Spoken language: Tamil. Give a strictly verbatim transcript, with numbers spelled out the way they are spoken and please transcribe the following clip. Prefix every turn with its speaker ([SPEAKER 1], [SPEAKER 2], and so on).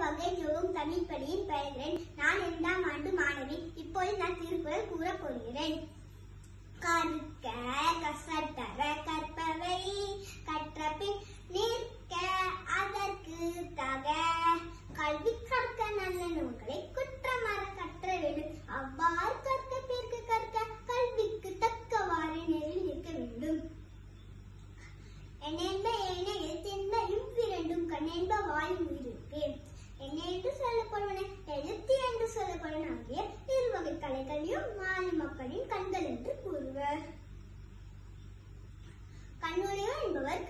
[SPEAKER 1] வகை ஜோகும் தமிழ் பள்ளியில் பயின்றேன். நான் இரண்டாம் ஆண்டு மாணவி. இப்போது நான் திருக்குறள் கூற போகிறேன். கற்க கசடற கற்பவை கற்றபின் நிற்க அதற்கு தக. கல்வி கற்க நல்ல நூல்களை குற்றமற கற்ற வேண்டும். அவ்வாறு கற்க பிறகு கற்க கல்விக்கு தக்கவாறு நெறில் நிற்க வேண்டும். என்னென்ப ஏன எழுத்தென்ப இவ்விரண்டும் கண்ணென்ப வாயும் உயிருக்கு. என்ன என்று சொல்லப்படுவன எழுத்து என்று சொல்லப்படுவன ஆகிய இருவகை கலைகளையும் மாலி மக்களின் கண்கள் என்று கூறுவர். கண்ணுடையவர் என்பவர்